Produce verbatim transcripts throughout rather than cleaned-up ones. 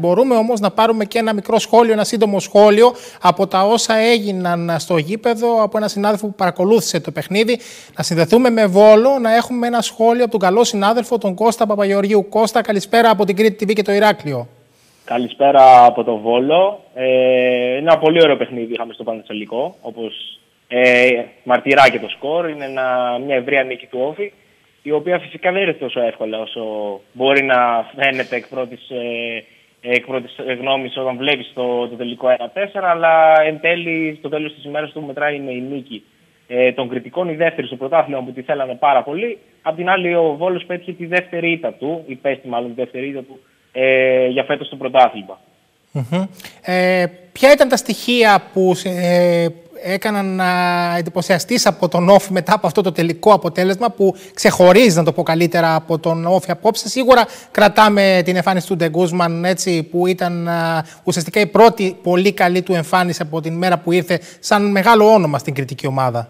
Μπορούμε όμως να πάρουμε και ένα μικρό σχόλιο, ένα σύντομο σχόλιο από τα όσα έγιναν στο γήπεδο από ένα συνάδελφο που παρακολούθησε το παιχνίδι. Να συνδεθούμε με Βόλο, να έχουμε ένα σχόλιο από τον καλό συνάδελφο, τον Κώστα Παπαγεωργίου. Κώστα, καλησπέρα από την Κρήτη τι βι και το Ηράκλειο. Καλησπέρα από το Βόλο. Ε, ένα πολύ ωραίο παιχνίδι είχαμε στο Πανετολικό, όπως ε, μαρτυρά και το σκορ. Είναι ένα, μια ευρεία νίκη του Όφη, η οποία φυσικά δεν είναι τόσο εύκολα όσο μπορεί να φαίνεται εκ πρώτης, ε, εκ πρώτης γνώμης όταν βλέπεις το, το τελικό ένα τέσσερα, αλλά εν τέλει, στο τέλος της ημέρας του μετράει είναι η νίκη ε, των κριτικών, η δεύτερη στο πρωτάθλημα που τη θέλανε πάρα πολύ. Απ' την άλλη, ο Βόλος πέτυχε τη δεύτερη ήττα του, υπέστη μάλλον τη δεύτερη ήττα του ε, για φέτος στο πρωτάθλημα. Mm-hmm. Ε, ποια ήταν τα στοιχεία που ε, έκαναν να εντυπωσιαστείς από τον Όφη μετά από αυτό το τελικό αποτέλεσμα που ξεχωρίζει, να το πω καλύτερα, από τον Όφη απόψε? Σίγουρα κρατάμε την εμφάνιση του Ντε Γκούσμαν, έτσι, που ήταν α, ουσιαστικά η πρώτη πολύ καλή του εμφάνιση από την μέρα που ήρθε σαν μεγάλο όνομα στην κριτική ομάδα.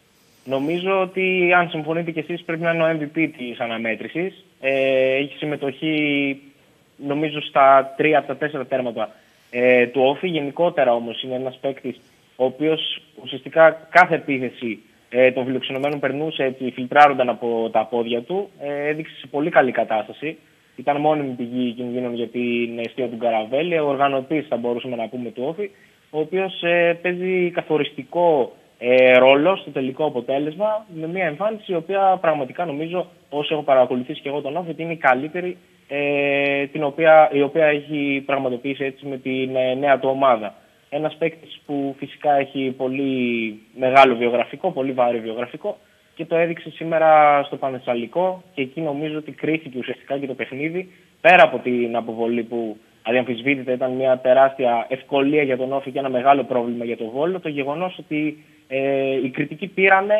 Νομίζω ότι, αν συμφωνείτε κι εσείς, πρέπει να είναι ο εμ βι πι της αναμέτρησης. Ε, έχει συμμετοχή, νομίζω, στα τρία από τα τέσσερα τέρματα ε, του Όφη. Γενικότερα όμως είναι ένας παίκτης ο οποίος ουσιαστικά κάθε επίθεση ε, των φιλοξενωμένων περνούσε, έτσι, φιλτράρονταν από τα πόδια του. Ε, έδειξε σε πολύ καλή κατάσταση. Ήταν μόνιμη πηγή κινδύνων για την αιστεία του Γκαραβέλη. Ο οργανωτής, θα μπορούσαμε να πούμε, του Όφη, ο οποίος ε, παίζει καθοριστικό ε, ρόλο στο τελικό αποτέλεσμα, με μια εμφάνιση η οποία πραγματικά, νομίζω, όσο έχω παρακολουθήσει και εγώ τον Όφη, είναι η καλύτερη ε, την οποία, η οποία έχει πραγματοποιήσει, έτσι, με την ε, νέα του ομάδα. Ένας παίκτης που φυσικά έχει πολύ μεγάλο βιογραφικό, πολύ βάρη βιογραφικό, και το έδειξε σήμερα στο Πανετολικό, και εκεί νομίζω ότι κρίθηκε ουσιαστικά και το παιχνίδι, πέρα από την αποβολή που αδιαμφισβήτητα ήταν μια τεράστια ευκολία για τον Όφη και ένα μεγάλο πρόβλημα για τον Βόλο, το γεγονός ότι ε, οι κριτικοί πήρανε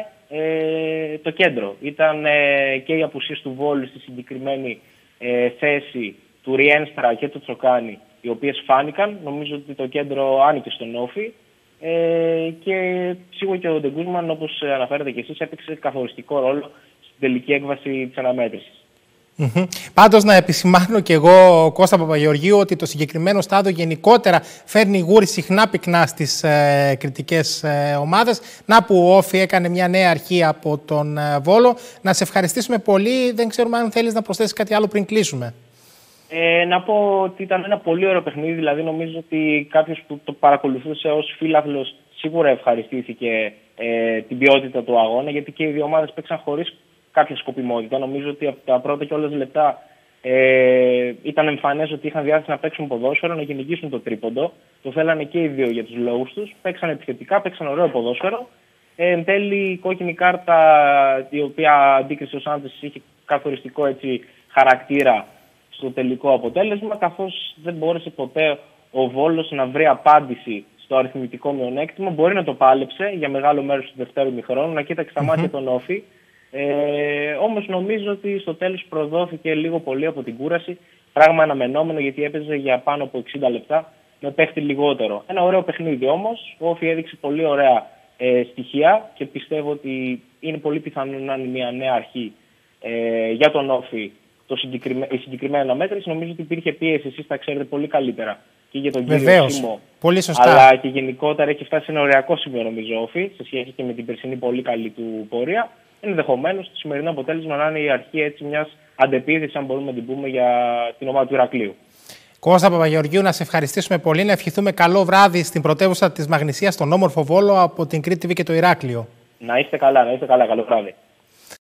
ε, το κέντρο. Ήταν ε, και οι απουσίες του Βόλου στη συγκεκριμένη ε, θέση του Ριένστρα και του Τσοκάνη, οι οποίες φάνηκαν. Νομίζω ότι το κέντρο άνοιγε στον Όφη ε, και σίγουρα και ο Ντε Γκούσμαν, όπως αναφέρετε και εσείς, έπαιξε καθοριστικό ρόλο στην τελική έκβαση της αναμέτρησης. Mm-hmm. Πάντως, να επισημάνω και εγώ, Κώστα Παπαγεωργίου, ότι το συγκεκριμένο στάδιο γενικότερα φέρνει γούρι συχνά πυκνά στις ε, κριτικές ε, ομάδες. Να που ο Όφη έκανε μια νέα αρχή από τον ε, Βόλο. Να σε ευχαριστήσουμε πολύ. Δεν ξέρουμε αν θέλεις να προσθέσεις κάτι άλλο πριν κλείσουμε. Ε, να πω ότι ήταν ένα πολύ ωραίο παιχνίδι. Δηλαδή, νομίζω ότι κάποιος που το παρακολουθούσε ως φίλαθλος σίγουρα ευχαριστήθηκε ε, την ποιότητα του αγώνα, γιατί και οι δύο ομάδες παίξαν χωρίς κάποια σκοπιμότητα. Νομίζω ότι από τα πρώτα κιόλας λεπτά ε, ήταν εμφανές ότι είχαν διάθεση να παίξουν ποδόσφαιρο, να κυνηγήσουν το τρίποντο. Το θέλανε και οι δύο για τους λόγους τους. Παίξαν επιθετικά, παίξαν ωραίο ποδόσφαιρο. Ε, εν τέλει, η κόκκινη κάρτα, η οποία αντίκρισε ο Σάντες, είχε καθοριστικό, έτσι, χαρακτήρα στο τελικό αποτέλεσμα, καθώς δεν μπόρεσε ποτέ ο Βόλος να βρει απάντηση στο αριθμητικό μειονέκτημα. Μπορεί να το πάλεψε για μεγάλο μέρος του δευτέρου ημιχρόνου, να κοίταξε στα μάτια τον Όφη. Ε, όμως νομίζω ότι στο τέλος προδόθηκε λίγο πολύ από την κούραση. Πράγμα αναμενόμενο, γιατί έπαιζε για πάνω από εξήντα λεπτά με παίχτη λιγότερο. Ένα ωραίο παιχνίδι όμως. Ο Όφη έδειξε πολύ ωραία ε, στοιχεία και πιστεύω ότι είναι πολύ πιθανό να είναι μια νέα αρχή ε, για τον Όφη. Το συγκεκριμέ... Η συγκεκριμένη αναμέτρηση, νομίζω ότι υπήρχε πίεση, εσείς τα ξέρετε πολύ καλύτερα, και για τον κύριο Σίμω. Πολύ σωστά. Αλλά και γενικότερα έχει φτάσει σε ένα οριακό σημείο, νομίζω, Όφη, σε σχέση και με την περσινή πολύ καλή του πορεία. Ενδεχομένως το σημερινό αποτέλεσμα να είναι η αρχή, έτσι, μιας αντεπίθεσης, αν μπορούμε να την πούμε, για την ομάδα του Ηρακλείου. Κώστα Παπαγεωργίου, να σε ευχαριστήσουμε πολύ. Να ευχηθούμε καλό βράδυ στην πρωτεύουσα της Μαγνησίας, στον όμορφο Βόλο, από την Κρήτη τι βι και το Ηράκλειο. Να είστε καλά, να είστε καλά. Καλό βράδυ.